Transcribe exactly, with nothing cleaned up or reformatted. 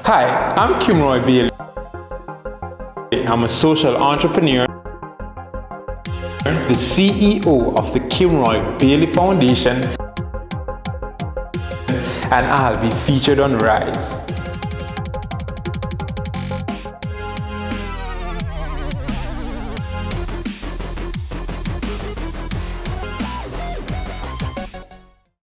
Hi, I'm Kimroy Bailey. I'm a social entrepreneur, the C E O of the Kimroy Bailey Foundation, and I'll be featured on Rise.